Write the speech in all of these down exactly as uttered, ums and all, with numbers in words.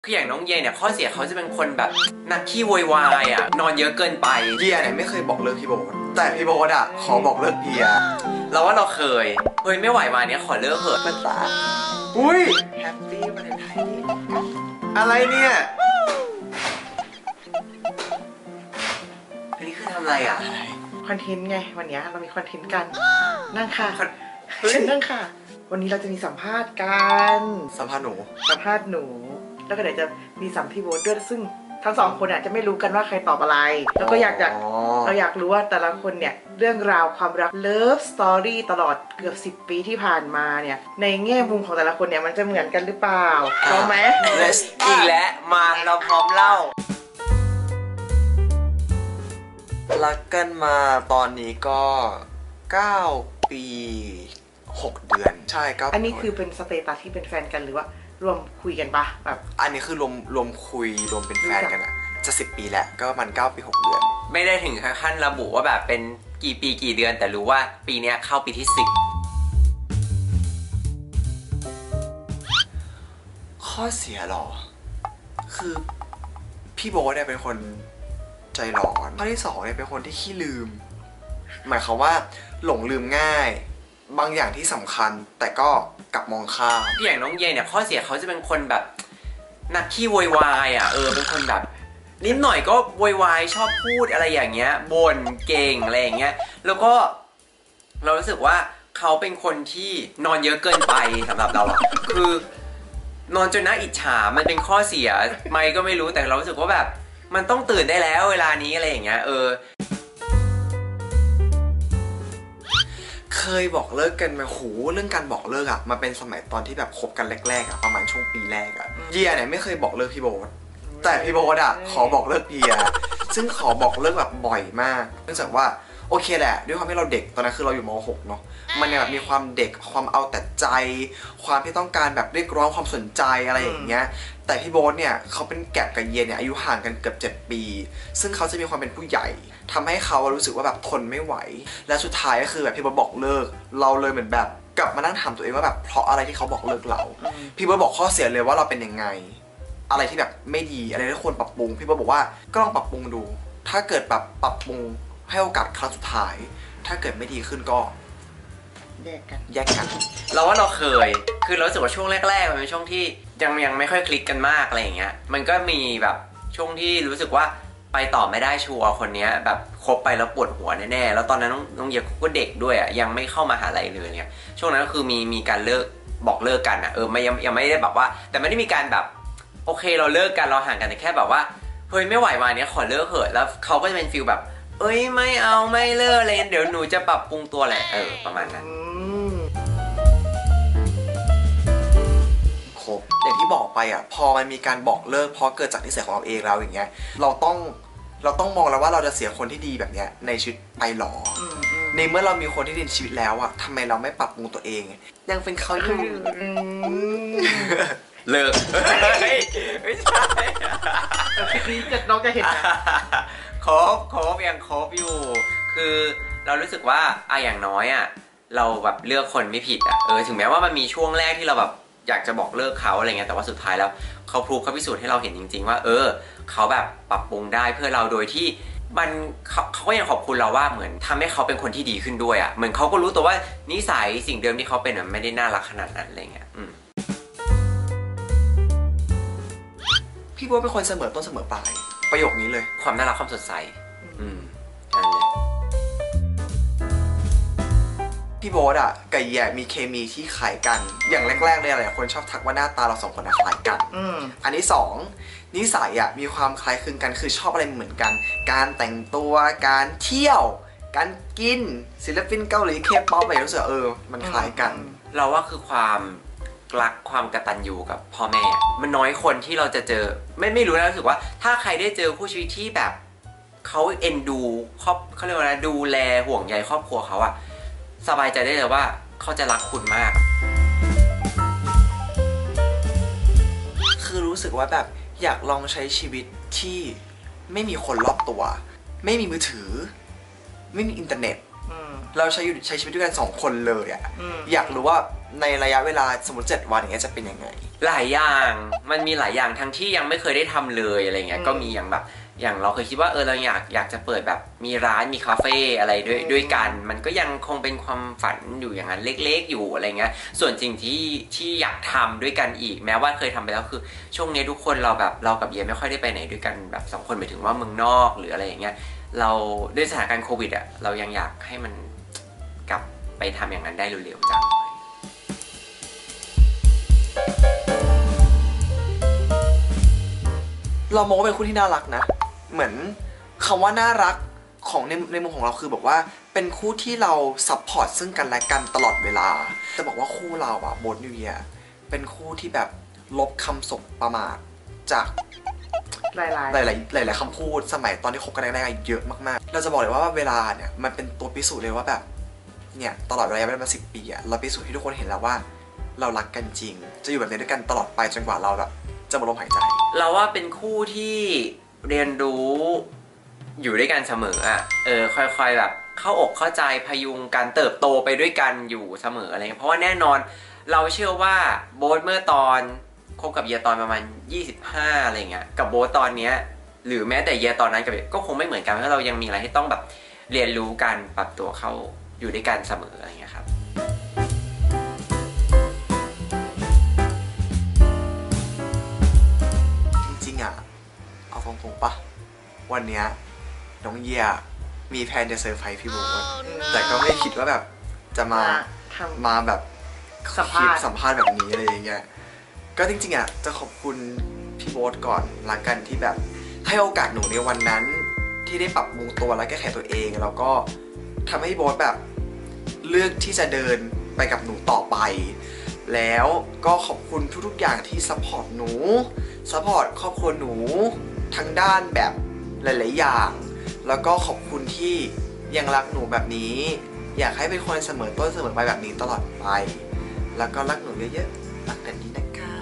คืออย่างน้องเยเนี่ยข้อเสียเขาจะเป็นคนแบบนักขี้โวยวายอ่ะนอนเยอะเกินไปเฮียเนี่ยไม่เคยบอกเลิกพี่โบ๊ทแต่พี่โบ๊ทอ่ะขอบอกเลิกเฮียเราว่าเราเคยเฮ้ยไม่ไหวมาเนี้ยขอเลิกเถอะมันตาอุ้ยแฮปปี้วาเลนไทน์ดีอะไรเนี่ยอันนี้คือทำอะไรอ่ะคอนเทนต์ไงวันนี้เรามีคอนเทนต์กันนั่งค่ะฉันนั่งค่ะวันนี้เราจะมีสัมภาษณ์กันสัมภาษณ์หนูสัมภาษณ์หนูแล้วก็เดี๋ยวจะมีสัมพี่โบ๊ทด้วยซึ่งทั้งสองคนอาจจะไม่รู้กันว่าใครตอบอะไรแล้วก็อยากอยากเราอยากรู้ว่าแต่ละคนเนี่ยเรื่องราวความรักเลิฟสตอรี่ตลอดเกือบสิบปีที่ผ่านมาเนี่ยในแง่มุมของแต่ละคนเนี่ยมันจะเหมือนกันหรือเปล่าพร้อมไหมอีกแล้วมาเราพร้อมเล่ารักกันมาตอนนี้ก็เก้าปีหกเดือนใช่เก้าอันนี้คือเป็นสเตตัสที่เป็นแฟนกันหรือว่ารวมคุยกันปะแบบอันนี้คือรวมรวมคุยรวมเป็นแฟนกันอะจะสิบปีแล้วก็มันเก้าปีหกเดือนไม่ได้ถึงขั้นระบุว่าแบบเป็นกี่ปีกี่เดือนแต่รู้ว่าปีนี้เข้าปีที่สิบข้อเสียหรอคือพี่โบ๊ทเนี่ยเป็นคนใจร้อนข้อที่สองเนี่ยเป็นคนที่ขี้ลืมหมายความว่าหลงลืมง่ายบางอย่างที่สำคัญแต่ก็กลับมองข้ามอย่างน้องเยเนี่ยข้อเสียเขาจะเป็นคนแบบนักขี้โวยวายอ่ะเออเป็นคนแบบนิดหน่อยก็โวยวายชอบพูดอะไรอย่างเงี้ยบ่นเก่งอะไรอย่างเงี้ยแล้วก็เรารู้สึกว่าเขาเป็นคนที่นอนเยอะเกินไปสำหรับเราอ่ะคือนอนจนน่าอิจฉามันเป็นข้อเสียไหมก็ไม่รู้แต่เรารู้สึกว่าแบบมันต้องตื่นได้แล้วเวลานี้อะไรอย่างเงี้ยเออเคยบอกเลิกกันไหมโหเรื่องการบอกเลิกอะมาเป็นสมัยตอนที่แบบคบกันแรกๆอะประมาณช่วงปีแรกอะเฮียเนี่ยไม่เคยบอกเลิกพี่โบ๊ทแต่พี่โบ๊ทอะขอบอกเลิกเฮียซึ่งขอบอกเลิกแบบบ่อยมากเนื่องจากว่าโอเคแหละด้วยความที่เราเด็กตอนนั้นคือเราอยู่ม หกเนาะมันเนี่ยแบบมีความเด็กความเอาแต่ใจความที่ต้องการแบบเรียกร้องความสนใจอะไรอย่างเงี้ยแต่พี่โบ๊ทเนี่ยเขาเป็นแก็บกับเยียเนี่ยอายุห่างกันเกือบเจ็ดปีซึ่งเขาจะมีความเป็นผู้ใหญ่ทำให้เขารู้สึกว่าแบบทนไม่ไหวและสุดท้ายก็คือแบบพี่โบ๊ทบอกเลิกเราเลยเหมือนแบบกลับมานั่งถามตัวเองว่าแบบเพราะอะไรที่เขาบอกเลิกเราพี่โบ๊ทบอกข้อเสียเลยว่าเราเป็นยังไงอะไรที่แบบไม่ดีอะไรที่ควรปรับปรุงพี่โบ๊ทบอกว่าก็ลองปรับปรุงดูถ้าเกิดแบบปรับปรุงให้โอกาสครั้งสุดท้ายถ้าเกิดไม่ดีขึ้นก็แยกกันแยกกันเราว่าเราเคยคือเรารู้สึกว่าช่วงแรกๆมันเป็นช่วงที่ยังยังไม่ค่อยคลิกกันมากอะไรอย่างเงี้ยมันก็มีแบบช่วงที่รู้สึกว่าไปต่อไม่ได้ชัวร์คนนี้แบบคบไปแล้วปวดหัวแน่ๆแล้วตอนนั้นน้องน้องเยก็เด็กด้วยอ่ะยังไม่เข้ามาหาลัยเลยเนี่ยช่วงนั้นก็คือมีมีการเลิกบอกเลิกกันอ่ะเออไม่ยังยังไม่ได้แบบว่าแต่ไม่ได้มีการแบบโอเคเราเลิกกันเราห่างกันแต่แค่แบบว่าเฮ้ยไม่ไหวมาเนี้ยขอเลิกเถอะแล้วเขาก็จะเป็นฟีลแบบเอ้ยไม่เอาไม่เลิกเลยเดี๋ยวหนูจะปรับปรุงตัวแหละเออประมาณนั้นครบอย่างที่บอกไปอ่ะพอมันมีการบอกเลิกเพราะเกิดจากนิสัยของเราเองแล้วอย่างเงี้ยเราต้องเราต้องมองแล้วว่าเราจะเสียคนที่ดีแบบเนี้ยในชีวิตไปหรอในเมื่อเรามีคนที่ดีในชีวิตแล้วอ่ะทำไมเราไม่ปรับปรุงตัวเองยังเป็นเขาอยู่เลิกไม่ใช่คลิปนี้น้องจะเห็นนะครบครบยังครบอยู่คือเรารู้สึกว่าอะอย่างน้อยอ่ะเราแบบเลือกคนไม่ผิดอ่ะเออถึงแม้ว่ามันมีช่วงแรกที่เราแบบอยากจะบอกเลิกเขาอะไรเงี้ยแต่ว่าสุดท้ายแล้วเขาพรูฟเขาพิสูจน์ให้เราเห็นจริงๆว่าเออเขาแบบปรับปรุงได้เพื่อเราโดยที่มันเขาเขาก็ยังขอบคุณเราว่าเหมือนทำให้เขาเป็นคนที่ดีขึ้นด้วยอ่ะเหมือนเขาก็รู้ตัวว่านิสัยสิ่งเดิมที่เขาเป็นอ่ะไม่ได้น่ารักขนาดนั้นอะไรเงี้ยอืมพี่โบ๊ทเป็นคนเสมอต้นเสมอปลายประโยคนี้เลยความน่ารักความสดใสอืมนั่นเลยพี่โบ๊ทอ่ะกับแย่มีเคมีที่คล้ายกันอย่างแรกๆเลยหลายคนชอบทักว่าหน้าตาเราสองคนคล้ายกันอันที่สองนิสัยอ่ะมีความคล้ายคลึงกันคือชอบอะไรเหมือนกันการแต่งตัวการเที่ยวการกินศิลปินเกาหลีเคป๊อปอะไรรู้สึกเออมันคล้ายกันเราว่าคือความรักความกตัญญูกับพ่อแม่มันน้อยคนที่เราจะเจอไม่ไม่รู้นะรู้สึกว่าถ้าใครได้เจอคู่ชีวิตที่แบบเขาเอ็นดูครอบเขาเรียกว่าอะไรดูแลห่วงใยครอบครัวเขาอะสบายใจได้เลยว่าเขาจะรักคุณมากคือรู้สึกว่าแบบอยากลองใช้ชีวิตที่ไม่มีคนรอบตัวไม่มีมือถือไม่มีอินเทอร์เน็ตเราใช้ใช้ชีวิตด้วยกันสองคนเลยอะอยากรู้ว่าในระยะเวลาสมมติเจ็ดวันอย่างเงี้ยจะเป็นยังไงหลายอย่างมันมีหลายอย่างทั้งที่ยังไม่เคยได้ทำเลยอะไรเงี้ยก็มีอย่างแบบอย่างเราเคยคิดว่าเออเราอยากอยากจะเปิดแบบมีร้านมีคาเฟ่อะไรด้วยด้วยกันมันก็ยังคงเป็นความฝันอยู่อย่างนั้นเล็กๆอยู่อะไรเงี้ยส่วนจริงที่ที่อยากทำด้วยกันอีกแม้ว่าเคยทำไปแล้วคือช่วงนี้ทุกคนเราแบบเรากับเยไม่ค่อยได้ไปไหนด้วยกันแบบสองคนหมายถึงว่าเมืองนอกหรืออะไรอย่างเงี้ยเราด้วยสถานการณ์โควิดอ่ะเรายังอยากให้มันกลับไปทำอย่างนั้นได้เร็วๆจังเรามองว่าเป็นคู่ที่น่ารักนะเหมือนคำว่าน่ารักของในในมุมของเราคือบอกว่าเป็นคู่ที่เราซัพพอร์ตซึ่งกันและกันตลอดเวลาจะบอกว่าคู่เราอะโบ๊ทนิวเยียร์เป็นคู่ที่แบบลบคำสบประมาทจากหลายๆหลายหลายหลายคำพูดสมัยตอนที่คบกันแรกๆเยอะมากๆเราจะบอกเลยว่าเวลาเนี่ยมันเป็นตัวพิสูจน์เลยว่าแบบเนี่ยตลอดระยะเวลาสิบปีอะเราพิสูจน์ให้ทุกคนเห็นแล้วว่าเรารักกันจริงจะอยู่แบบนี้ด้วยกันตลอดไปจนกว่าเราแบบจะหมดลมหายใจเราว่าเป็นคู่ที่เรียนรู้อยู่ด้วยกันเสมออ่ะเออค่อยๆแบบเข้าอกเข้าใจพยุงการเติบโตไปด้วยกันอยู่เสมออะไรเงี้ยเพราะว่าแน่นอนเราเชื่อว่าโบ๊ทเมื่อตอนคบกับเยียตอนประมาณยี่สิบห้าอะไรเงี้ยกับโบ๊ทตอนเนี้ยหรือแม้แต่เยียตอนนั้นกับก็คงไม่เหมือนกันเพราะเรายังมีอะไรที่ต้องแบบเรียนรู้กันปรับตัวเข้าอยู่ด้วยกันเสมออะไรเงี้ยครับจริงๆอ่ะเอาตรงๆปะวันเนี้ยน้องเยียมีแพลนจะเซอร์ไพรส์พี่โบ๊ทแต่ก็ไม่คิดว่าแบบจะมามาแบบสัมภาษณ์สัมภาษณ์แบบนี้อะไรอย่างเงี้ยก็จริงๆอ่ะจะขอบคุณพี่โบ๊ทก่อนละกันที่แบบให้โอกาสหนูในวันนั้นที่ได้ปรับปรุงตัวและแก้ไขตัวเองแล้วก็ทำให้พี่โบ๊ทแบบเลือกที่จะเดินไปกับหนูต่อไปแล้วก็ขอบคุณทุกๆอย่างที่ซัพพอร์ตหนูซัพพอร์ตครอบครัวหนูทั้งด้านแบบหลายๆอย่างแล้วก็ขอบคุณที่ยังรักหนูแบบนี้อยากให้เป็นคนเสมอต้นเสมอปลายแบบนี้ตลอดไปแล้วก็รักหนูเยอะๆรักกันดีนะคะ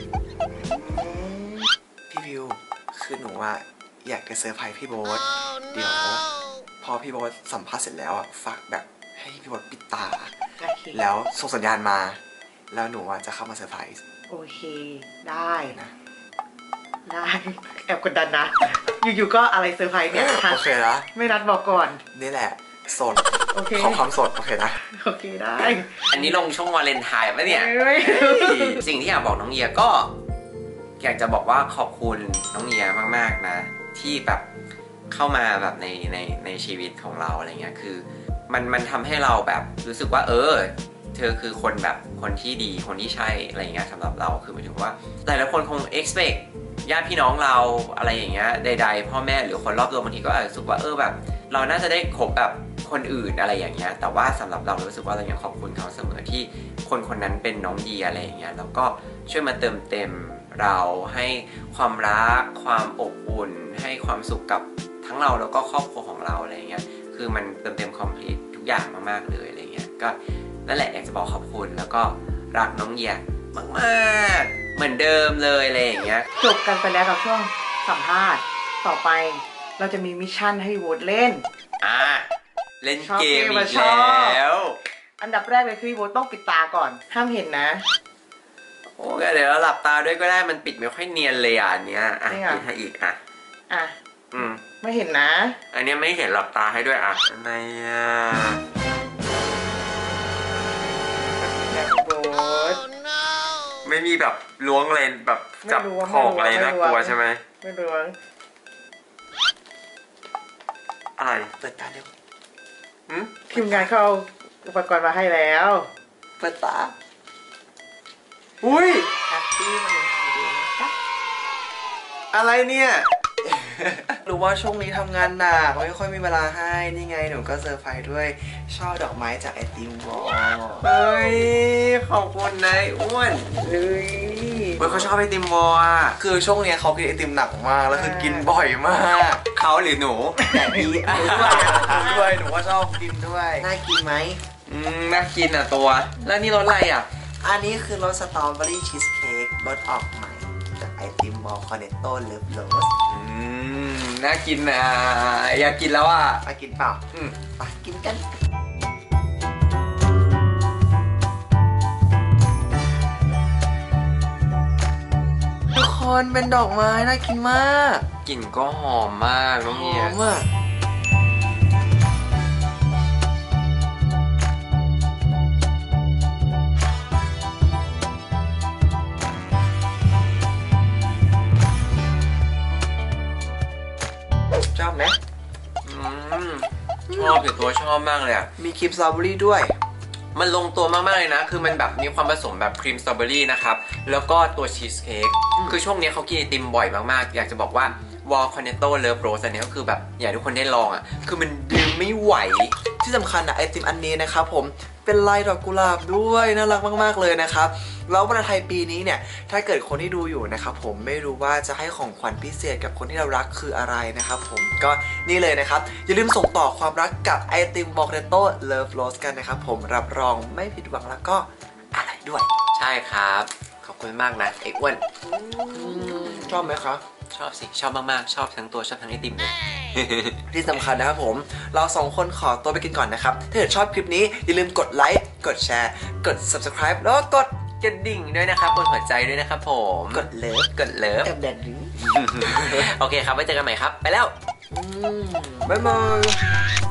พี่วิวคือหนูอะอยากจะเซอร์ไพรส์พี่โบ๊ทเดี๋ยวพอพี่โบ๊ทสัมภาษณ์เสร็จแล้วอะฝากแบบให้พี่โบ๊ทปิดตาแล้วส่งสัญญาณมาแล้วหนูอะจะเข้ามาเซอร์ไพรส์โอเคได้นะได้แอบกดดันนะอยู่ๆก็อะไรเซอร์ไพรส์เนี่ยโอเคนะไม่นัดบอกก่อนนี่แหละสดโอเคขอความสดโอเคนะโอเคได้อันนี้ลงช่วงวาเลนไทน์ปะเนี่ยสิ่งที่อยากบอกน้องเยียก็อยากจะบอกว่าขอบคุณน้องเยียมากๆนะที่แบบเข้ามาแบบในในในชีวิตของเราอะไรเงี้ยคือมันมันทำให้เราแบบรู้สึกว่าเออเธอคือคนแบบคนที่ดีคนที่ใช่อะไรเงี้ยสำหรับเราคือหมายถึงว่าหลายๆคนคง expect ญาติพี่น้องเราอะไรอย่างเงี้ยใดๆพ่อแม่หรือคนรอบตัวบางทีก็อาจจะรู้สึกว่าเออแบบเราน่าจะได้คบแบบคนอื่นอะไรอย่างเงี้ยแต่ว่าสำหรับเรารู้สึกว่าเรายังขอบคุณเขาเสมอที่คนคนนั้นเป็นน้องดีอะไรอย่างเงี้ยแล้วก็ช่วยมาเติมเต็มเราให้ความรักความอบอุ่นให้ความสุขกับทั้งเราแล้วก็ครอบครัวของเราอะไรเงี้ยคือมันเติมเต็มคอมพลีททุกอย่างมากๆเลยอะไรเงี้ยก็นั่นแหละอยากจะบอกขอบคุณแล้วก็รักน้องเยียมากๆเหมือนเดิมเลยอะไรอย่างเงี้ยจบกันไปแล้วกับช่วงสัมภาษณ์ต่อไปเราจะมีมิชชั่นให้โหวตเล่นอ่าเล่นเกมอีกแล้วอันดับแรกเลยคือโหวตต้องปิดตาก่อนห้ามเห็นนะโอ้เดี๋ยวเราหลับตาด้วยก็ได้มันปิดไม่ค่อยเนียนเลยอ่ะอันเนี้ยอ่ะปิดให้อีกอ่ะอ่ะอืมไม่เห็นนะอันนี้ไม่เห็นหลับตาให้ด้วยอ่ะอะไรอ่ะไม่มีแบบล้วงเลนแบบจับของอะไรน่ากลัวใช่ไหมไม่ล้วงอะไรเปิดตาเร็วทีมงานเขาเอาอุปกรณ์มาให้แล้วเปิดตาอุ้ยแฮปปี้วันนี้อะไรเนี่ยรู้ว่าช่วงนี้ทำงานหนักไม่ค่อยมีเวลาให้นี่ไงหนูก็เซอร์ไพรส์ด้วยช่อดอกไม้จากไอติมวอลเฮ้ยขอบคุณนายอ้วนเฮ้ยเฮ้ยเขาชอบไอติมวอลอ่ะคือช่วงนี้เขากินไอติมหนักมากแล้วคือกินบ่อยมากเขาหรือหนูแต่ดีหนูด้วยหนูด้วยหนูก็ชอบกินด้วยน่ากินไหมอืมน่ากินอ่ะตัวแล้วนี่รสอะไรอ่ะอันนี้คือรสสตรอเบอรี่ชีสเค้กรสออกใหม่จากไอติมวอลคอนเนตโต้เลิฟโรสน่ากินนะอยากกินแล้วอ่ะไปกินเปล่าอืมไปกินกันคนเป็นดอกไม้น่ากินมากกลิ่นก็หอมมากน้องหเฮีอย มอ่ะชอบไหมอืมชอบถึงตัวชอบมากเลยอ่ะมีครีมสตรอเบอรี่ด้วยมันลงตัวมากๆเลยนะ คือมันแบบมีความผสมแบบครีมสตรอเบอรี่นะครับ แล้วก็ตัวชีสเค้ก คือช่วงนี้เขากินไอติมบ่อยมากๆ อยากจะบอกว่าวอลคอนเนตโต้เลิฟโรสอันนี้ก็คือแบบอยากให้ทุกคนได้ลองอ่ะ คือมันดื่มไม่ไหวที่สำคัญนะไอติมอันนี้นะครับผมเป็นลายดอกกุหลาบด้วยน่ารักมากๆเลยนะครับแล้ววันไทยปีนี้เนี่ยถ้าเกิดคนที่ดูอยู่นะครับผมไม่รู้ว่าจะให้ของขวัญพิเศษกับคนที่เรารักคืออะไรนะครับผมก็นี่เลยนะครับอย่าลืมส่งต่อความรักกับไอติมวอลคอนเนตโต้เลิฟโรสกันนะครับผมรับรองไม่ผิดหวังแล้วก็อร่อยด้วยใช่ครับ ขอบคุณมากนะไอ้อ้วนชอบไหมครับชอบสิ ชอบมากๆ ชอบทั้งตัวชอบทั้งไอติมเลยที่สำคัญนะครับผมเราสองคนขอตัวไปกินก่อนนะครับถ้าเกิดชอบคลิปนี้อย่าลืมกดไลค์กดแชร์กด ซับสไครบ์ แล้วก็กดกระดิ่งด้วยนะครับบนหัวใจด้วยนะครับผมกดเลิฟกดเลิฟกับแดนนี้โอเคครับ ไว้เจอกันใหม่ครับ ไปแล้วบ๊ายบาย